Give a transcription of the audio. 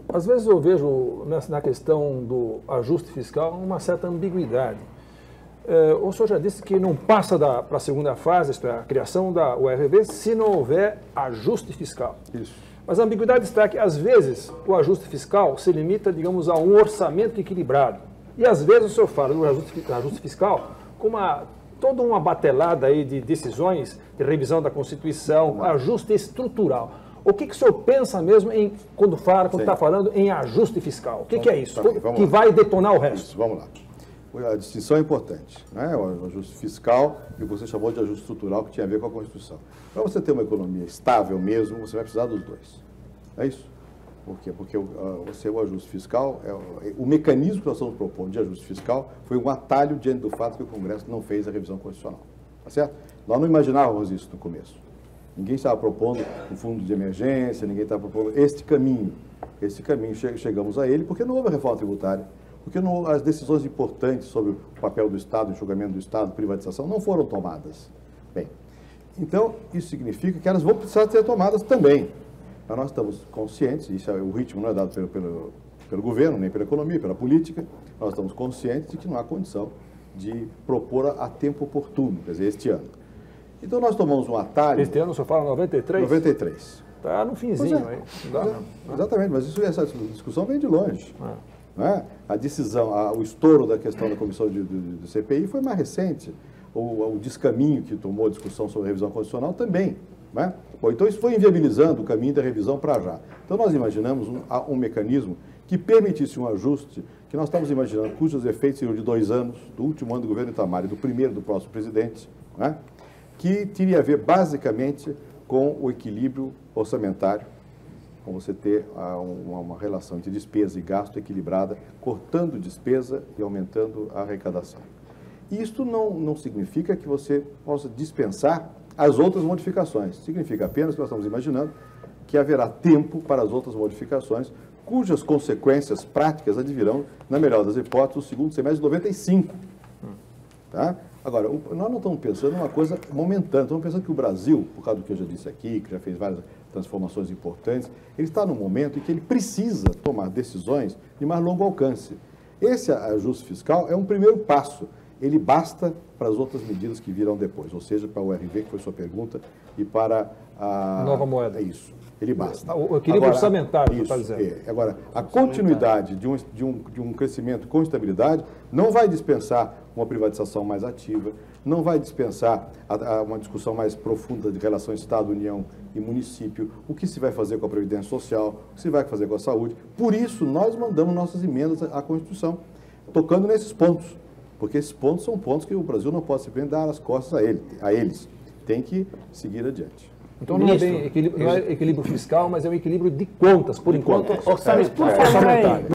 Às vezes eu vejo na questão do ajuste fiscal uma certa ambiguidade. O senhor já disse que não passa para a segunda fase, isto é, a criação da URV, se não houver ajuste fiscal. Isso. Mas a ambiguidade está que, às vezes, o ajuste fiscal se limita, digamos, a um orçamento equilibrado. E, às vezes, o senhor fala do ajuste fiscal com toda uma batelada aí de decisões de revisão da Constituição, ajuste estrutural. O que o senhor pensa mesmo quando está falando em ajuste fiscal? O que é isso? Que vai detonar o resto? Isso, vamos lá. A distinção é importante, né? O ajuste fiscal e o que você chamou de ajuste estrutural, que tinha a ver com a Constituição. Para você ter uma economia estável mesmo, você vai precisar dos dois. É isso. Por quê? Porque o ajuste fiscal, o mecanismo que nós estamos propondo de ajuste fiscal foi um atalho diante do fato que o Congresso não fez a revisão constitucional. Tá certo? Nós não imaginávamos isso no começo. Ninguém estava propondo um fundo de emergência, ninguém estava propondo este caminho. Esse caminho, chegamos a ele porque não houve reforma tributária. Porque as decisões importantes sobre o papel do Estado, enxugamento do Estado, privatização, não foram tomadas. Bem, então, isso significa que elas vão precisar ser tomadas também. Mas nós estamos conscientes, o ritmo não é dado pelo governo, nem pela economia, pela política, nós estamos conscientes de que não há condição de propor a tempo oportuno, quer dizer, este ano. Então, nós tomamos um atalho... Este ano o senhor fala 93? 93. Está no finzinho aí. Exatamente, mas essa discussão vem de longe. Né? A decisão, o estouro da questão da comissão do CPI foi mais recente. O descaminho que tomou a discussão sobre a revisão constitucional também. Né? Bom, então isso foi inviabilizando o caminho da revisão para já. Então nós imaginamos um mecanismo que permitisse um ajuste, que nós estamos imaginando cujos efeitos seriam de 2 anos, do último ano do governo Itamar e do primeiro do próximo presidente, né? Que teria a ver basicamente com o equilíbrio orçamentário, com você ter uma relação entre despesa e gasto equilibrada, cortando despesa e aumentando a arrecadação. E isto não significa que você possa dispensar as outras modificações. Significa apenas que nós estamos imaginando que haverá tempo para as outras modificações, cujas consequências práticas advirão, na melhor das hipóteses, no segundo semestre de 95. Tá? Agora, nós não estamos pensando em uma coisa momentânea, estamos pensando que o Brasil, por causa do que eu já disse aqui, que já fez várias transformações importantes, ele está num momento em que ele precisa tomar decisões de mais longo alcance. Esse ajuste fiscal é um primeiro passo, ele basta para as outras medidas que virão depois, ou seja, para o URV, que foi sua pergunta, e para a... Nova moeda. É isso, ele basta. O equilíbrio orçamentário, que está dizendo. Agora, a continuidade de um crescimento com estabilidade não vai dispensar uma privatização mais ativa, não vai dispensar uma discussão mais profunda de relação Estado, União e município, o que se vai fazer com a Previdência Social, o que se vai fazer com a saúde. Por isso, nós mandamos nossas emendas à Constituição, tocando nesses pontos, porque esses pontos são pontos que o Brasil não pode simplesmente dar as costas a eles. Tem que seguir adiante. Então não é bem equilíbrio fiscal, mas é um equilíbrio de contas, por enquanto, orçamentário.